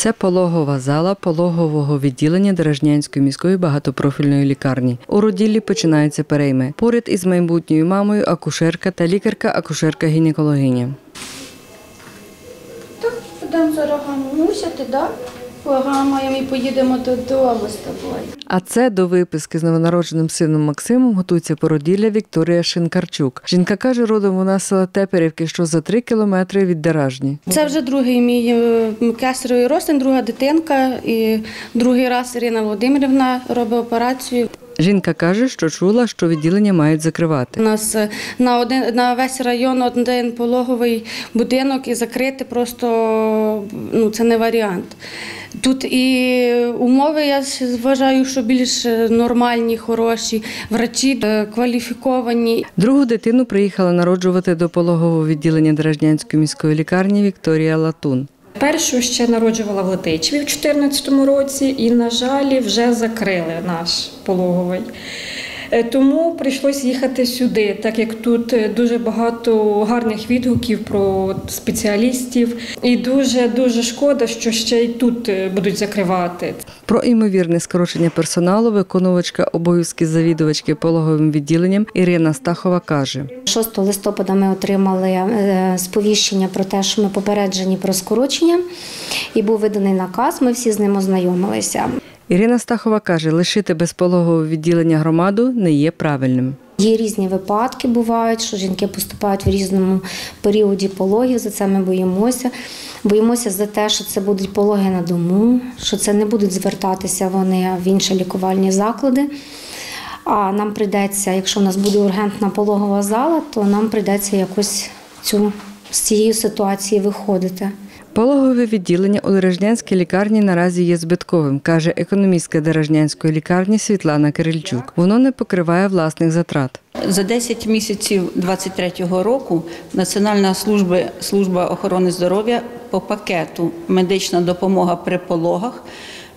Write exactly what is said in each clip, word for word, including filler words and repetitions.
Це пологова зала пологового відділення Деражнянської міської багатопрофільної лікарні. У роділлі починаються перейми. Поряд із майбутньою мамою акушерка та лікарка-акушерка-гінекологиня. Так, будемо зараз мусити, так? Погаємо і поїдемо додому з тобою. А це до виписки з новонародженим сином Максимом готується породілля Вікторія Шинкарчук. Жінка каже, родом вона з села Теперівки, що за три кілометри від Деражні. Це вже другий мій кесаревий розтин, друга дитинка. І другий раз Ірина Володимирівна робить операцію. Жінка каже, що чула, що відділення мають закривати. У нас на, один, на весь район один пологовий будинок і закрити просто ну, це не варіант. Тут і умови, я вважаю, що більш нормальні, хороші, врачі кваліфіковані. Другу дитину приїхала народжувати до пологового відділення Деражнянської міської лікарні Вікторія Латун. Першу ще народжувала в Летичеві в дві тисячі чотирнадцятому році і, на жаль, вже закрили наш пологовий. Тому прийшлося їхати сюди, так як тут дуже багато гарних відгуків про спеціалістів. І дуже-дуже шкода, що ще й тут будуть закривати. Про ймовірне скорочення персоналу виконувачка обов'язки завідувачки пологовим відділенням Ірина Стахова каже. шостого листопада ми отримали сповіщення про те, що ми попереджені про скорочення, і був виданий наказ, ми всі з ним ознайомилися. Ірина Стахова каже, лишити без пологового відділення громаду не є правильним. Є різні випадки, бувають, що жінки поступають в різному періоді пологів, за це ми боїмося. Боїмося за те, що це будуть пологи на дому, що це не будуть звертатися вони в інші лікувальні заклади. А нам прийдеться, якщо в нас буде ургентна пологова зала, то нам прийдеться якось цю, з цієї ситуації виходити. Пологове відділення у Деражнянській лікарні наразі є збитковим, каже економістка Деражнянської лікарні Світлана Кирильчук. Воно не покриває власних затрат. За десять місяців двадцять третього року Національна служба, служба охорони здоров'я по пакету «Медична допомога при пологах»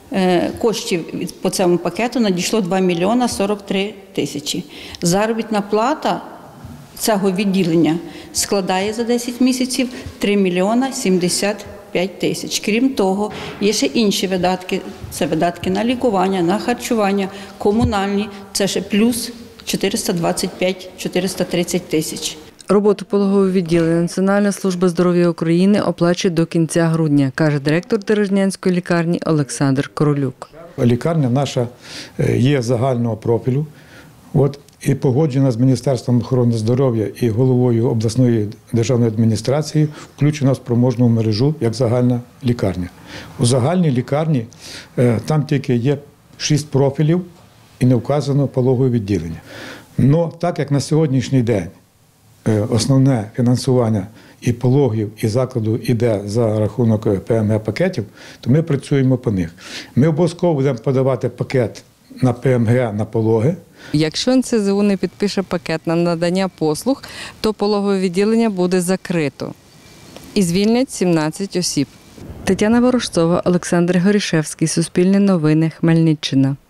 коштів по цьому пакету надійшло два мільйони сорок три тисячі. Заробітна плата цього відділення складає за десять місяців три мільйони сімдесят п'ять тисяч. Крім того, є ще інші видатки. Це видатки на лікування, на харчування, комунальні. Це ще плюс чотириста двадцять п'ять - чотириста тридцять тисяч. Роботу пологового відділення Національна служба здоров'я України оплачує до кінця грудня, каже директор Деражнянської лікарні Олександр Королюк. Лікарня наша є загального профілю. От, і погоджена з Міністерством охорони здоров'я і головою обласної державної адміністрації включена в спроможну мережу як загальна лікарня. У загальній лікарні там тільки є шість профілів і не вказано пологове відділення. Но так як на сьогоднішній день основне фінансування і пологів, і закладу йде за рахунок Пе Ем Ге пакетів, то ми працюємо по них. Ми обов'язково будемо подавати пакет на Пе Ем Ге на пологи. Якщо Ен Це Зе У не підпише пакет на надання послуг, то пологове відділення буде закрито. І звільнять сімнадцять осіб. Тетяна Ворожцова, Олександр Горішевський, Суспільне новини, Хмельниччина.